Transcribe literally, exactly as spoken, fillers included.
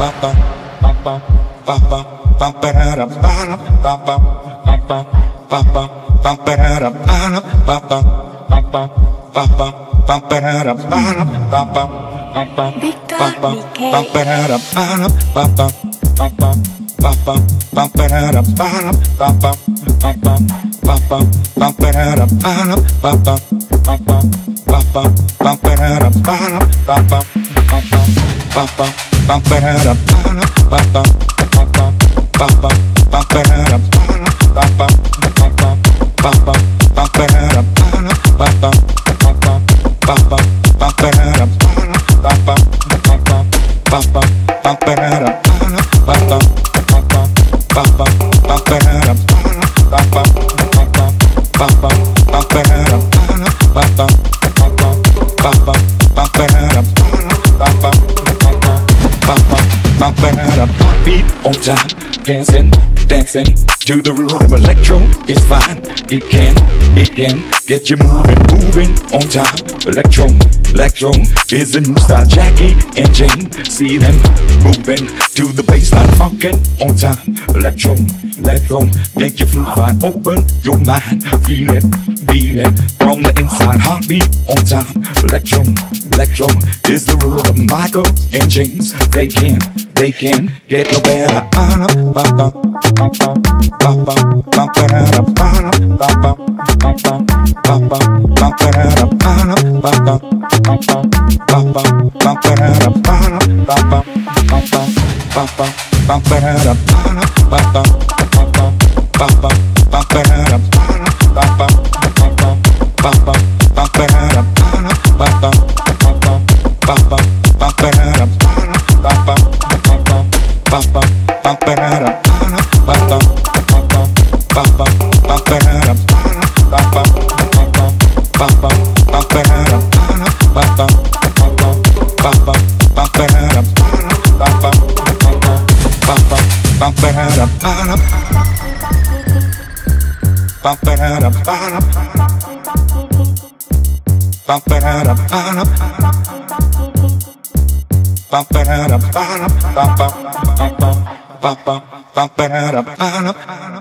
On time, dancing, dancing to the rhythm. Electro is fine. It can, it can get you moving, moving on time. Electro, electro is a new style. Jackie and Jane, see them moving to the baseline, funkin' on time. Electro, electro make you feel fine. Open your mind, feel it, feel it from the inside. Heartbeat on time. Electro, electro is the rhythm. Michael and James, they can. They can get no better. Bump it up,